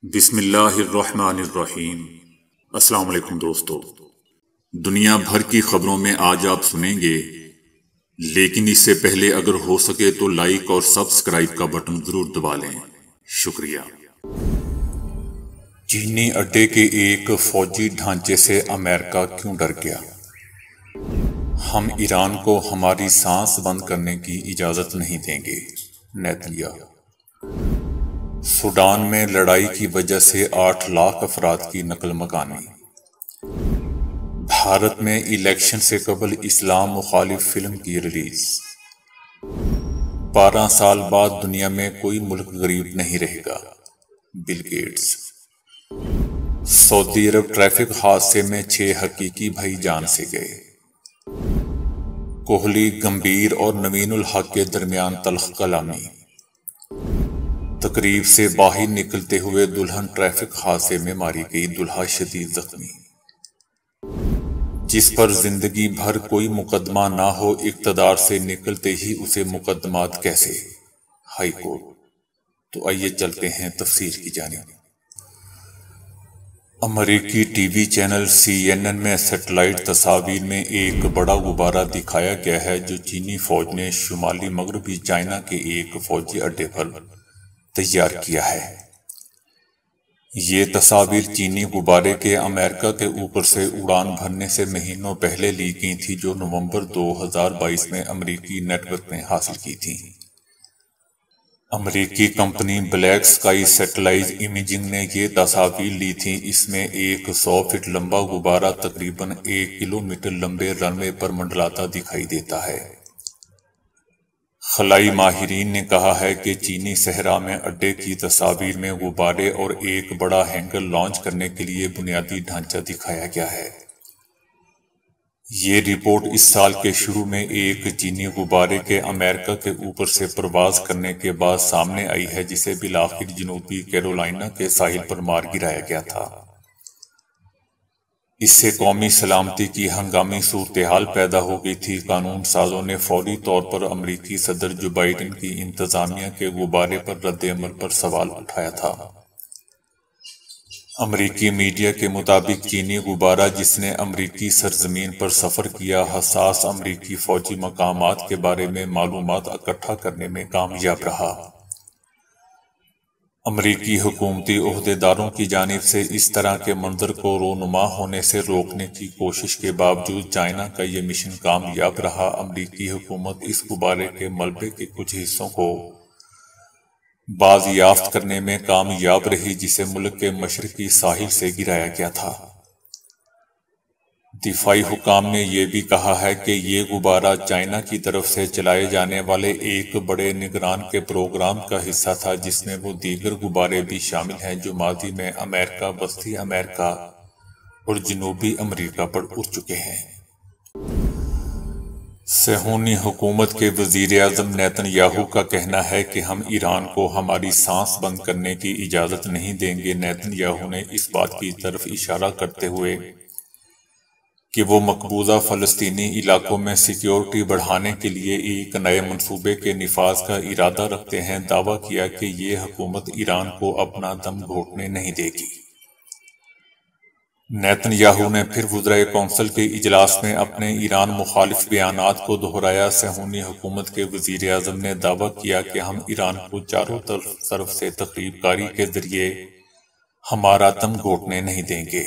بسم اللہ الرحمن الرحیم۔ السلام علیکم دوستو، دنیا بھر کی خبروں میں آج آپ سنیں گے، لیکن اس سے پہلے اگر ہو سکے تو لائک اور سبسکرائب کا بٹن ضرور دبا لیں۔ شکریہ۔ چینی اڈے کے ایک فوجی ڈھانچے سے امریکہ کیوں ڈر گیا؟ ہم ایران کو ہماری سانس بند کرنے کی اجازت نہیں دیں گے، نیتن یاہو۔ سوڈان میں لڑائی کی وجہ سے 8 لاکھ افراد کی نقل مکانی۔ بھارت میں الیکشن سے قبل اسلام مخالف فلم کی ریلیز۔ 12 سال بعد دنیا میں کوئی ملک غریب نہیں رہے گا، بل گیٹس۔ سعودی عرب ٹریفک حادثے میں 6 حقیقی بھائی جان سے گئے۔ کوہلی، گمبھیر اور نوین الحق کے درمیان تلخ کلامی۔ تقریب سے باہر نکلتے ہوئے دلہن ٹریفک حادثے میں ماری گئی، دلہا شدید زخمی۔ جس پر زندگی بھر کوئی مقدمہ نہ ہو، اقتدار سے نکلتے ہی اسے مقدمات کیسے؟ High court. تو آئیے چلتے ہیں تفصیل کی جانب۔ امریکی ٹی وی چینل CNN میں سیٹلائٹ تصاویر میں ایک بڑا غبارہ دکھایا گیا ہے جو چینی فوج نے شمالی مغربی چائنا کے ایک فوجی اڈے پر تیار کیا ہے۔ یہ تصاویر چینی غبارے کے امریکہ کے اوپر سے اڑان بھرنے سے مہینوں پہلے لی گئی تھی، جو نومبر 2022 میں امریکی نیٹ ورک نے حاصل کی تھی۔ امریکی کمپنی بلیک سکائی سیٹلائٹ امیجنگ نے یہ تصاویر لی تھیں۔ اس میں ایک 100 فٹ لمبا غبارہ تقریباً 1 کلومیٹر لمبے رن وے پر منڈلاتا دکھائی دیتا ہے۔ خلائی ماہرین نے کہا ہے کہ چینی صحرا میں اڈے کی تصاویر میں غبارے اور ایک بڑا ہینگر لانچ کرنے کے لیے بنیادی ڈھانچہ دکھایا گیا ہے۔ یہ رپورٹ اس سال کے شروع میں ایک چینی غبارے کے امریکہ کے اوپر سے پرواز کرنے کے بعد سامنے آئی ہے، جسے بالآخر جنوبی کیرولائنا کے ساحل پر مار گرایا گیا تھا۔ اس سے قومی سلامتی کی ہنگامی صورتحال پیدا ہو گئی تھی۔ قانون سازوں نے فوری طور پر امریکی صدر جو بائیڈن کی انتظامیہ کے غبارے پر رد عمل پر سوال اٹھایا تھا۔ امریکی میڈیا کے مطابق چینی غبارہ، جس نے امریکی سرزمین پر سفر کیا، حساس امریکی فوجی مقامات کے بارے میں معلومات اکٹھا کرنے میں کامیاب رہا۔ امریکی حکومتی عہدیداروں کی جانب سے اس طرح کے منظر کو رونما ہونے سے روکنے کی کوشش کے باوجود چائنا کا یہ مشن کامیاب رہا۔ امریکی حکومت اس غبارے کے ملبے کے کچھ حصوں کو بازیافت کرنے میں کامیاب رہی، جسے ملک کے مشرقی ساحل سے گرایا گیا تھا۔ دفاعی حکام نے یہ بھی کہا ہے کہ یہ غبارہ چائنا کی طرف سے چلائے جانے والے ایک بڑے نگران کے پروگرام کا حصہ تھا، جس میں وہ دیگر غبارے بھی شامل ہیں جو ماضی میں امریکہ، وسطی امریکہ اور جنوبی امریکہ پر اڑ چکے ہیں۔ صہیونی حکومت کے وزیر اعظم نیتن یاہو کا کہنا ہے کہ ہم ایران کو ہماری سانس بند کرنے کی اجازت نہیں دیں گے۔ نیتن یاہو نے اس بات کی طرف اشارہ کرتے ہوئے کہ وہ مقبوضہ فلسطینی علاقوں میں سیکیورٹی بڑھانے کے لیے ایک نئے منصوبے کے نفاذ کا ارادہ رکھتے ہیں، دعویٰ کیا کہ یہ حکومت ایران کو اپنا دم گھوٹنے نہیں دے گی۔ نیتن یاہو نے پھر وزرائے کونسل کے اجلاس میں اپنے ایران مخالف بیانات کو دہرایا۔ صہیونی حکومت کے وزیر اعظم نے دعویٰ کیا کہ ہم ایران کو چاروں طرف سے تخریب کاری کے ذریعے ہمارا دم گھوٹنے نہیں دیں گے۔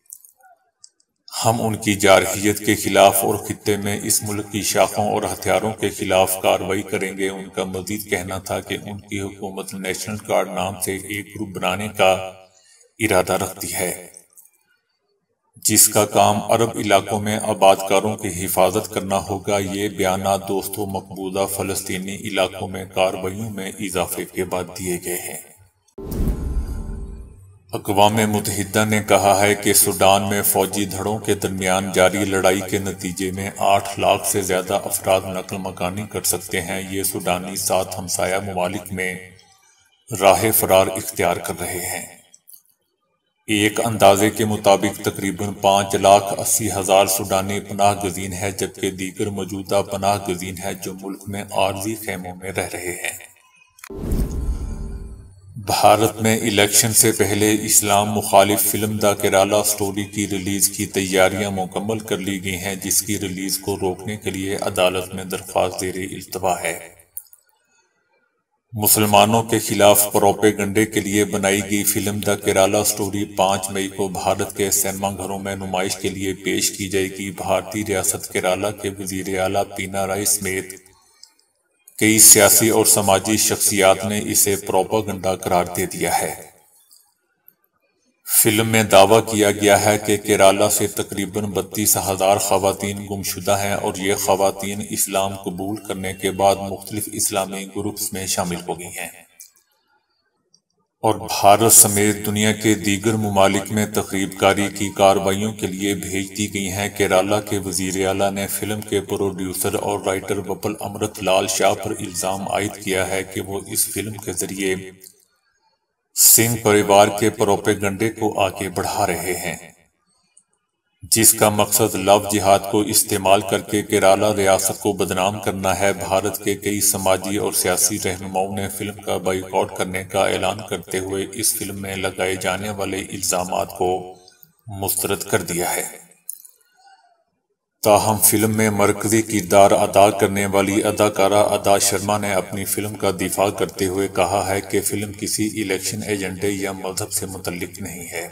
ہم ان کی جارحیت کے خلاف اور خطے میں اس ملک کی شاخوں اور ہتھیاروں کے خلاف کارروائی کریں گے۔ ان کا مزید کہنا تھا کہ ان کی حکومت نیشنل گارڈ نام سے ایک گروپ بنانے کا ارادہ رکھتی ہے، جس کا کام عرب علاقوں میں آباد کاروں کی حفاظت کرنا ہوگا۔ یہ بیانات دوستوں مقبوضہ فلسطینی علاقوں میں کارروائیوں میں اضافے کے بعد دیے گئے ہیں۔ اقوام متحدہ نے کہا ہے کہ سوڈان میں فوجی دھڑوں کے درمیان جاری لڑائی کے نتیجے میں 8 لاکھ سے زیادہ افراد نقل مکانی کر سکتے ہیں۔ یہ سوڈانی 7 ہمسایہ ممالک میں راہ فرار اختیار کر رہے ہیں۔ ایک اندازے کے مطابق تقریباً 5,80,000 سوڈانی پناہ گزین ہیں، جبکہ دیگر موجودہ پناہ گزین ہیں جو ملک میں عارضی خیموں میں رہ رہے ہیں۔ بھارت میں الیکشن سے پہلے اسلام مخالف فلم دا کیرالا سٹوری کی ریلیز کی تیاریاں مکمل کر لی گئی ہیں، جس کی ریلیز کو روکنے کے لیے عدالت میں درخواست زیر التوا ہے۔ مسلمانوں کے خلاف پروپیگنڈے کے لیے بنائی گئی فلم دا کیرالا سٹوری 5 مئی کو بھارت کے سینما گھروں میں نمائش کے لیے پیش کی جائے گی۔ بھارتی ریاست کیرالا کے وزیر اعلیٰ پینارئی سمیت کئی سیاسی اور سماجی شخصیات نے اسے پروپیگنڈا قرار دے دیا ہے۔ فلم میں دعویٰ کیا گیا ہے کہ کیرالا سے تقریباً 32,000 خواتین گمشدہ ہیں اور یہ خواتین اسلام قبول کرنے کے بعد مختلف اسلامی گروپس میں شامل ہو گئی ہیں اور بھارت سمیت دنیا کے دیگر ممالک میں تخریب کاری کی کارروائیوں کے لیے بھیج دی گئی ہیں۔ کیرالا کے وزیر اعلیٰ نے فلم کے پروڈیوسر اور رائٹر بپل امرت لال شاہ پر الزام عائد کیا ہے کہ وہ اس فلم کے ذریعے سنگھ پریوار کے پروپیگنڈے کو آگے بڑھا رہے ہیں، جس کا مقصد لو جہاد کو استعمال کر کے کیرالا ریاست کو بدنام کرنا ہے۔ بھارت کے کئی سماجی اور سیاسی رہنماؤں نے فلم کا بائیکاٹ کرنے کا اعلان کرتے ہوئے اس فلم میں لگائے جانے والے الزامات کو مسترد کر دیا ہے۔ تاہم فلم میں مرکزی کردار ادا کرنے والی اداکارہ ادا شرما نے اپنی فلم کا دفاع کرتے ہوئے کہا ہے کہ فلم کسی الیکشن ایجنڈے یا مذہب سے متعلق نہیں ہے،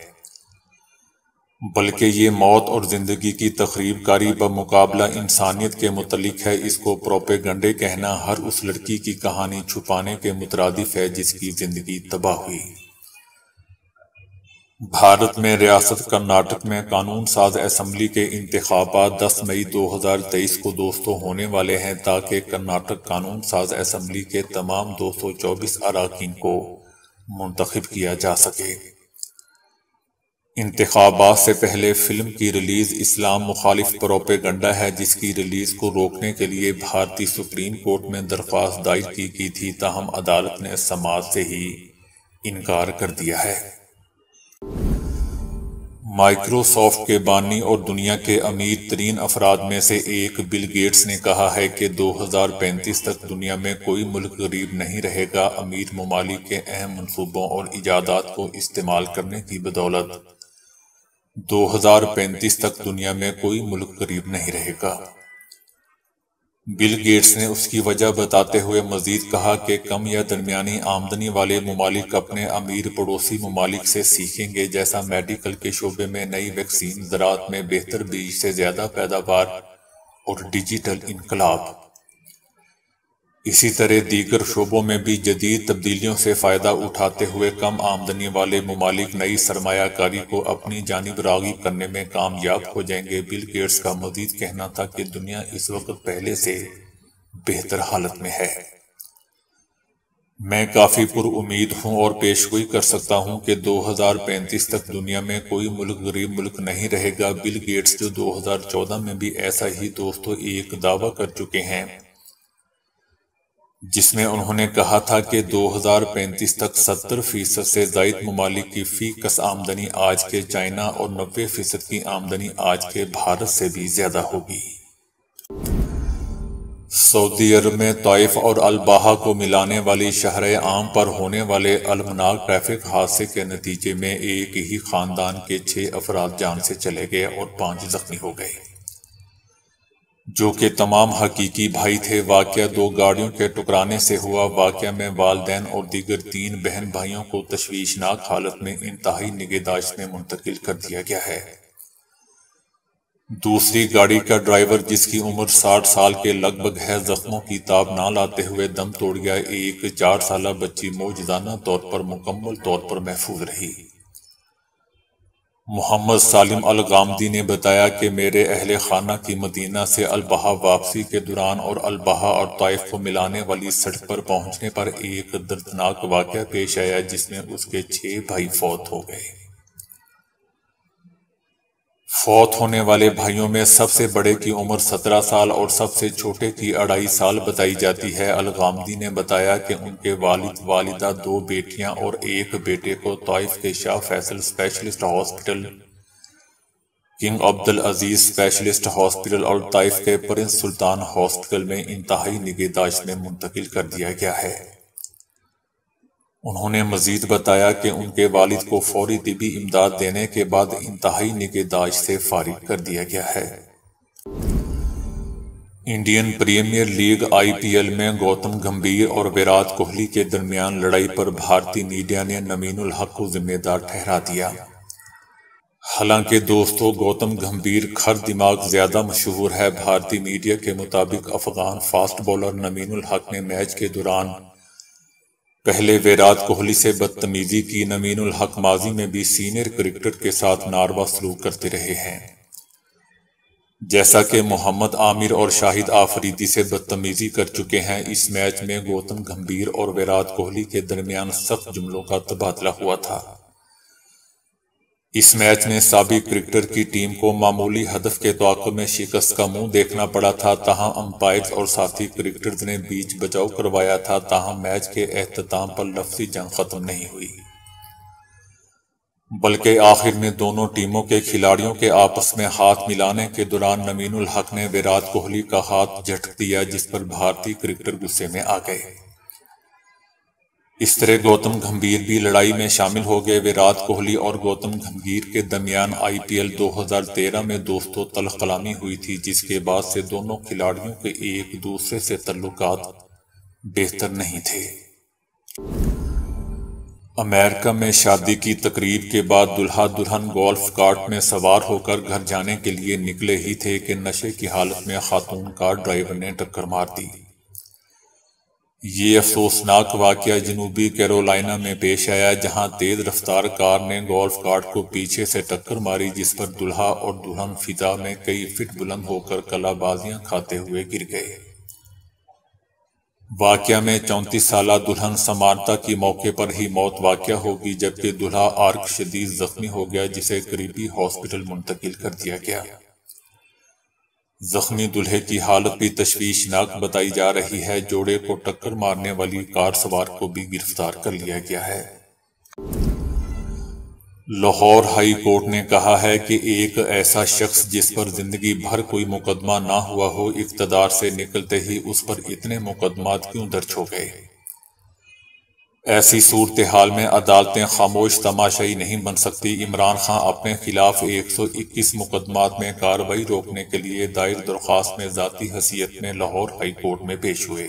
بلکہ یہ موت اور زندگی کی تخریب کاری بمقابلہ انسانیت کے متعلق ہے۔ اس کو پروپیگنڈے کہنا ہر اس لڑکی کی کہانی چھپانے کے مترادف ہے جس کی زندگی تباہ ہوئی۔ بھارت میں ریاست کرناٹک میں قانون ساز اسمبلی کے انتخابات 10 مئی 2023 کو دوستوں ہونے والے ہیں تاکہ کرناٹک قانون ساز اسمبلی کے تمام 224 اراکین کو منتخب کیا جا سکے۔ انتخابات سے پہلے فلم کی ریلیز اسلام مخالف پروپیگنڈا ہے، جس کی ریلیز کو روکنے کے لیے بھارتی سپریم کورٹ میں درخواست دائر کی گئی تھی، تاہم عدالت نے سماعت سے ہی انکار کر دیا ہے۔ مائیکروسافٹ کے بانی اور دنیا کے امیر ترین افراد میں سے ایک بل گیٹس نے کہا ہے کہ 2035 تک دنیا میں کوئی ملک غریب نہیں رہے گا۔ امیر ممالک کے اہم منصوبوں اور ایجادات کو استعمال کرنے کی بدولت 2035 تک دنیا میں کوئی ملک غریب نہیں رہے گا۔ بل گیٹس نے اس کی وجہ بتاتے ہوئے مزید کہا کہ کم یا درمیانی آمدنی والے ممالک اپنے امیر پڑوسی ممالک سے سیکھیں گے، جیسا میڈیکل کے شعبے میں نئی ویکسین، زراعت میں بہتر بیج سے زیادہ پیداوار اور ڈیجیٹل انقلاب۔ اسی طرح دیگر شعبوں میں بھی جدید تبدیلیوں سے فائدہ اٹھاتے ہوئے کم آمدنی والے ممالک نئی سرمایہ کاری کو اپنی جانب راغب کرنے میں کامیاب ہو جائیں گے۔ بل گیٹس کا مزید کہنا تھا کہ دنیا اس وقت پہلے سے بہتر حالت میں ہے۔ میں کافی پر امید ہوں اور پیشگوئی کر سکتا ہوں کہ 2035 تک دنیا میں کوئی ملک غریب ملک نہیں رہے گا۔ بل گیٹس جو 2014 میں بھی ایسا ہی دوستوں ایک دعویٰ کر چکے ہیں، جس میں انہوں نے کہا تھا کہ 2035 تک 70% سے زائد ممالک کی فی کس آمدنی آج کے چائنا اور 90% کی آمدنی آج کے بھارت سے بھی زیادہ ہوگی۔ سعودی عرب میں طائف اور الباحہ کو ملانے والی شاہراہ عام پر ہونے والے المناک ٹریفک حادثے کے نتیجے میں ایک ہی خاندان کے 6 افراد جان سے چلے گئے اور 5 زخمی ہو گئے، جو کہ تمام حقیقی بھائی تھے۔ واقعہ 2 گاڑیوں کے ٹکرانے سے ہوا۔ واقعہ میں والدین اور دیگر 3 بہن بھائیوں کو تشویشناک حالت میں انتہائی نگہداشت میں منتقل کر دیا گیا ہے۔ دوسری گاڑی کا ڈرائیور، جس کی عمر 60 سال کے لگ بھگ ہے، زخموں کی تاب نہ لاتے ہوئے دم توڑ گیا۔ ایک 4 سالہ بچی معجزانہ طور پر مکمل طور پر محفوظ رہی۔ محمد سالم الغامدی نے بتایا کہ میرے اہل خانہ کی مدینہ سے الباحہ واپسی کے دوران اور الباحہ اور طائف کو ملانے والی سڑک پر پہنچنے پر ایک دردناک واقعہ پیش آیا جس میں اس کے 6 بھائی فوت ہو گئے۔ فوت ہونے والے بھائیوں میں سب سے بڑے کی عمر 17 سال اور سب سے چھوٹے کی 2.5 سال بتائی جاتی ہے۔ الغامدی نے بتایا کہ ان کے والد، والدہ، 2 بیٹیاں اور 1 بیٹے کو طائف کے Shah Faisal specialist hospital, King Abdulaziz specialist hospital اور طائف کے پرنس سلطان ہاسپٹل میں انتہائی نگہداشت میں منتقل کر دیا گیا ہے۔ انہوں نے مزید بتایا کہ ان کے والد کو فوری طبی امداد دینے کے بعد انتہائی نگہداشت سے فارغ کر دیا گیا ہے۔ Indian Premier League I P L میں گوتم گمبھیر اور ویرات کوہلی کے درمیان لڑائی پر بھارتی میڈیا نے نمین الحق کو ذمہ دار ٹھہرا دیا۔ حالانکہ دوستو، گوتم گمبھیر کھر دماغ زیادہ مشہور ہے۔ بھارتی میڈیا کے مطابق افغان فاسٹ بولر نمین الحق نے میچ کے دوران پہلے ویرات کوہلی سے بدتمیزی کی۔ نمین الحق ماضی میں بھی سینئر کرکٹر کے ساتھ ناروا سلوک کرتے رہے ہیں، جیسا کہ محمد عامر اور شاہد آفریدی سے بدتمیزی کر چکے ہیں۔ اس میچ میں گوتم گمبھیر اور ویرات کوہلی کے درمیان سخت جملوں کا تبادلہ ہوا تھا۔ اس میچ میں سابق کرکٹر کی ٹیم کو معمولی ہدف کے تعاقب میں شکست کا منہ دیکھنا پڑا تھا، تاہم امپائرز اور ساتھی کرکٹرز نے بیچ بچاؤ کروایا تھا، تاہم میچ کے اختتام پر لفظی جنگ ختم نہیں ہوئی، بلکہ آخر میں دونوں ٹیموں کے کھلاڑیوں کے آپس میں ہاتھ ملانے کے دوران نمین الحق نے ویرات کوہلی کا ہاتھ جھٹک دیا، جس پر بھارتی کرکٹر غصے میں آ گئے۔ اس طرح گوتم گمبھیر بھی لڑائی میں شامل ہو گئے۔ ویرات کوہلی اور گوتم گمبھیر کے درمیان آئی پی ایل 2013 میں دوستو تلخ کلامی ہوئی تھی، جس کے بعد سے دونوں کھلاڑیوں کے ایک دوسرے سے تعلقات بہتر نہیں تھے۔ امریکہ میں شادی کی تقریب کے بعد دلہا دلہن گولف کارٹ میں سوار ہو کر گھر جانے کے لیے نکلے ہی تھے کہ نشے کی حالت میں خاتون کار ڈرائیور نے ٹکر مار دی۔ یہ افسوسناک واقعہ جنوبی کیرولائنا میں پیش آیا، جہاں تیز رفتار کار نے گولف کارٹ کو پیچھے سے ٹکر ماری، جس پر دلہا اور دلہن فضا میں کئی فٹ بلند ہو کر کلا بازیاں کھاتے ہوئے گر گئے۔ واقعہ میں 34 سالہ دلہن سمارتا کی موقع پر ہی موت واقع ہوگی، جبکہ دلہا آرک شدید زخمی ہو گیا، جسے قریبی ہاسپٹل منتقل کر دیا گیا۔ زخمی دلہے کی حالت بھی تشویشناک بتائی جا رہی ہے۔ جوڑے کو ٹکر مارنے والی کار سوار کو بھی گرفتار کر لیا گیا ہے۔ لاہور ہائی کورٹ نے کہا ہے کہ ایک ایسا شخص جس پر زندگی بھر کوئی مقدمہ نہ ہوا ہو، اقتدار سے نکلتے ہی اس پر اتنے مقدمات کیوں درج ہو گئے؟ ایسی صورتحال میں عدالتیں خاموش تماشائی نہیں بن سکتی۔ عمران خان اپنے خلاف 121 مقدمات میں کارروائی روکنے کے لیے دائر درخواست میں ذاتی حیثیت میں لاہور ہائی کورٹ میں پیش ہوئے۔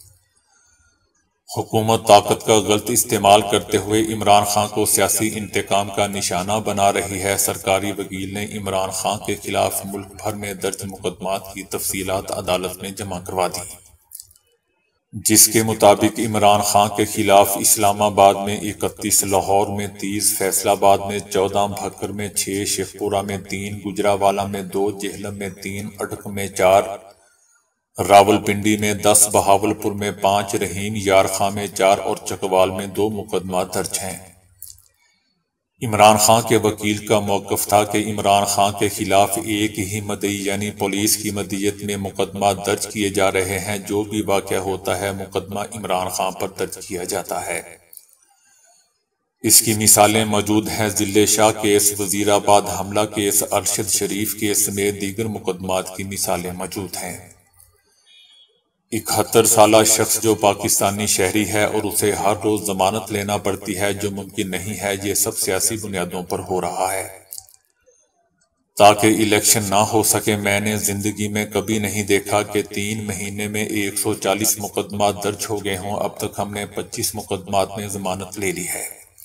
حکومت طاقت کا غلط استعمال کرتے ہوئے عمران خان کو سیاسی انتقام کا نشانہ بنا رہی ہے۔ سرکاری وکیل نے عمران خان کے خلاف ملک بھر میں درج مقدمات کی تفصیلات عدالت میں جمع کروا دی، جس کے مطابق عمران خان کے خلاف اسلام آباد میں 31، لاہور میں 30، فیصل آباد میں 14، بھکر میں 6، شیخ پورہ میں 3، گجرانوالہ میں 2، جہلم میں 3، اٹک میں 4، راولپنڈی میں 10، بہاولپور میں 5، رحیم یار خان میں 4 اور چکوال میں 2 مقدمات درج ہیں۔ عمران خان کے وکیل کا موقف تھا کہ عمران خان کے خلاف ایک ہی مدعی یعنی پولیس کی مدعیت میں مقدمات درج کیے جا رہے ہیں۔ جو بھی واقعہ ہوتا ہے مقدمہ عمران خان پر درج کیا جاتا ہے۔ اس کی مثالیں موجود ہیں۔ ضلع شاہ کیس، وزیر آباد حملہ کیس، ارشد شریف کیس سمیت دیگر مقدمات کی مثالیں موجود ہیں۔ 71 سالہ شخص جو پاکستانی شہری ہے اور اسے ہر روز ضمانت لینا پڑتی ہے، جو ممکن نہیں ہے۔ یہ سب سیاسی بنیادوں پر ہو رہا ہے تاکہ الیکشن نہ ہو سکے۔ میں نے زندگی میں کبھی نہیں دیکھا کہ 3 مہینے میں 140 مقدمات درج ہو گئے ہوں۔ اب تک ہم نے 25 مقدمات میں ضمانت لے لی ہے۔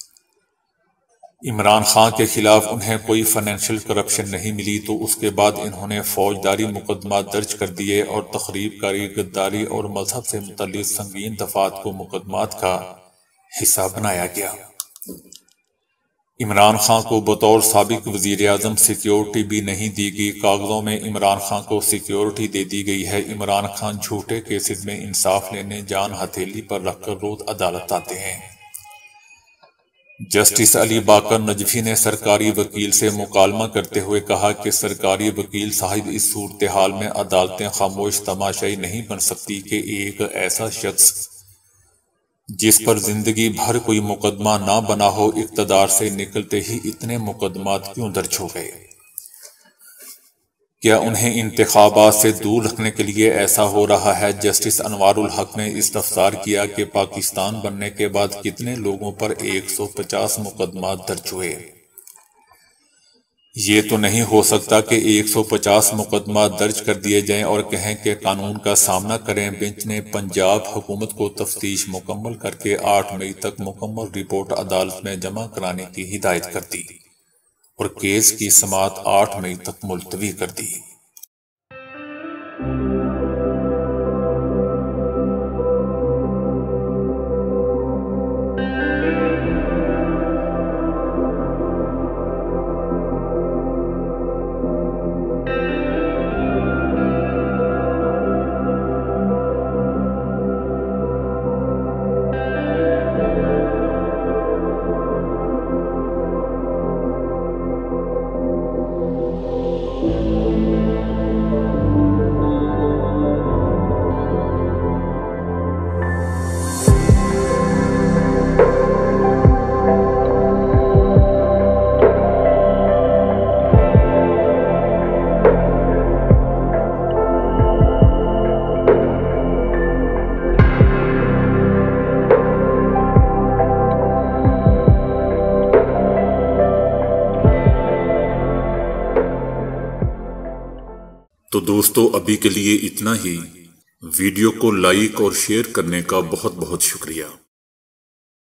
عمران خان کے خلاف انہیں کوئی فائنینشیل کرپشن نہیں ملی تو اس کے بعد انہوں نے فوجداری مقدمات درج کر دیے اور تخریب کاری، غداری اور مذہب سے متعلق سنگین دفعات کو مقدمات کا حصہ بنایا گیا۔ عمران خان کو بطور سابق وزیر اعظم سیکیورٹی بھی نہیں دی گئی۔ کاغذوں میں عمران خان کو سیکیورٹی دے دی گئی ہے۔ عمران خان جھوٹے کیسز میں انصاف لینے جان ہتھیلی پر رکھ کر روز عدالت آتے ہیں۔ جسٹس علی باقر نجفی نے سرکاری وکیل سے مکالمہ کرتے ہوئے کہا کہ سرکاری وکیل صاحب، اس صورتحال میں عدالتیں خاموش تماشائی نہیں بن سکتی کہ ایک ایسا شخص جس پر زندگی بھر کوئی مقدمہ نہ بنا ہو، اقتدار سے نکلتے ہی اتنے مقدمات کیوں درج ہو گئے۔ کیا انہیں انتخابات سے دور رکھنے کے لیے ایسا ہو رہا ہے؟ جسٹس انوار الحق نے استفسار کیا کہ پاکستان بننے کے بعد کتنے لوگوں پر 150 مقدمات درج ہوئے؟ یہ تو نہیں ہو سکتا کہ 150 مقدمات درج کر دیے جائیں اور کہیں کہ قانون کا سامنا کریں۔ بینچ نے پنجاب حکومت کو تفتیش مکمل کر کے 8 مئی تک مکمل رپورٹ عدالت میں جمع کرانے کی ہدایت کر دی اور کیس کی سماعت 8 مئی تک ملتوی کر دی۔ تو دوستو ابھی کے لیے اتنا ہی۔ ویڈیو کو لائک اور شیئر کرنے کا بہت بہت شکریہ۔